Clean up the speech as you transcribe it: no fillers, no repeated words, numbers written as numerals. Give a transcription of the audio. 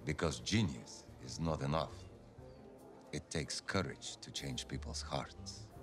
Because genius is not enough. It takes courage to change people's hearts.